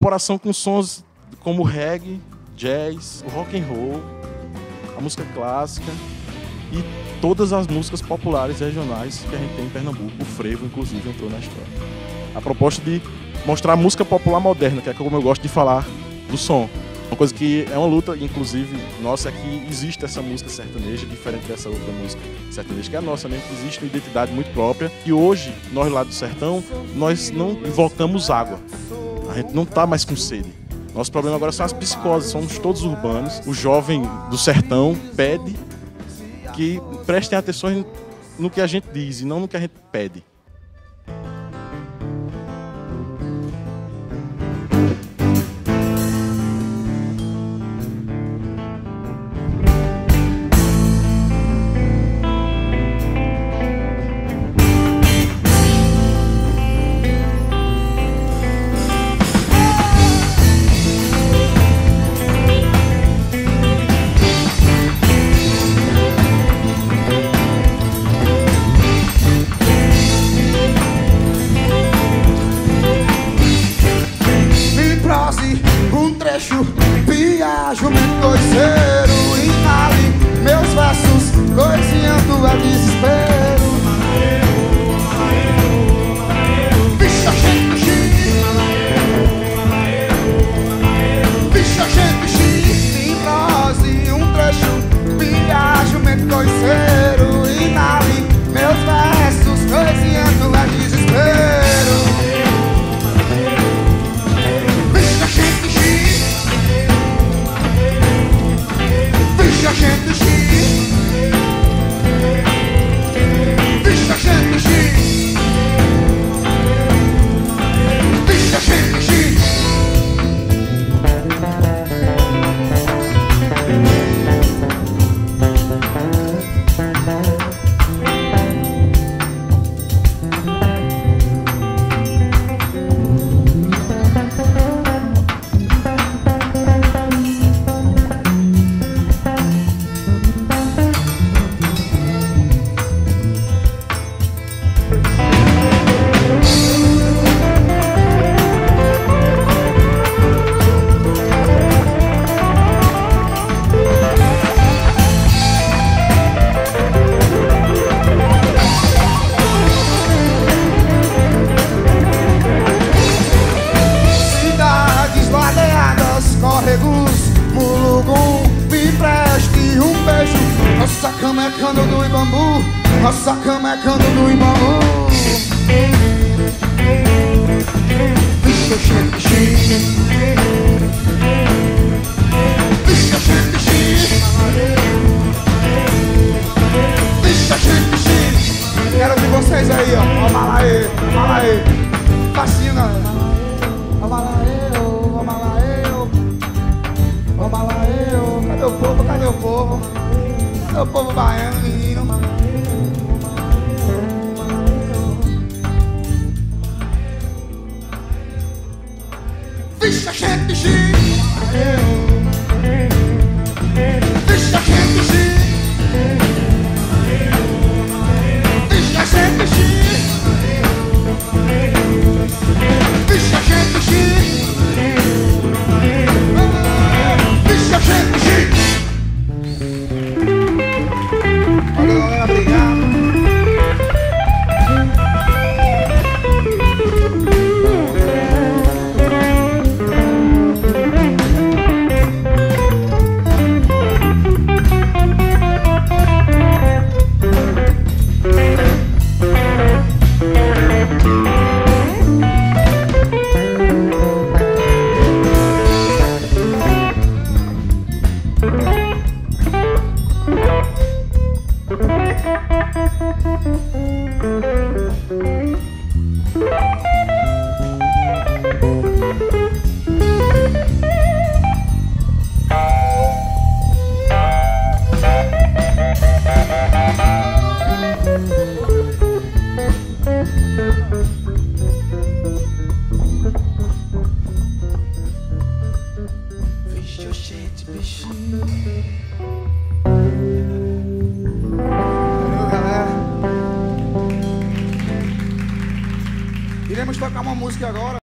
incorporação com sons como reggae, jazz, o rock and roll, a música clássica e todas as músicas populares regionais que a gente tem em Pernambuco. O frevo, inclusive, entrou na história. A proposta de mostrar a música popular moderna, que é como eu gosto de falar do som. Uma coisa que é uma luta, inclusive, nossa, é que existe essa música sertaneja, diferente dessa outra música sertaneja, que é a nossa mesmo, que existe uma identidade muito própria. E hoje, nós lá do sertão, nós não invocamos água. A gente não está mais com sede. Nosso problema agora são as psicoses, somos todos urbanos. O jovem do sertão pede que prestem atenção no que a gente diz e não no que a gente pede. Viajo, me coiceiro e ali meus versos coiceando é desespero. Bicha, gente, bicha, gente, em prosa um trecho. Viajo, me coiceiro e ali meus versos coiceando é desespero. Nossa cama é cano do Ibambu, nossa cama é cano do Ibambu. Bicha, gente, bicha, gente, bicha, gente. Quero ver vocês aí, ó. Ó, malaê, malaê. Fascina. Ó, malaê, ó, malaê, ó, malaê, ó. Cadê o povo? Cadê o povo? Cadê o povo baiano, menino? Bicha, gente, bicha, gente, bicha, Iremos tocar uma música agora.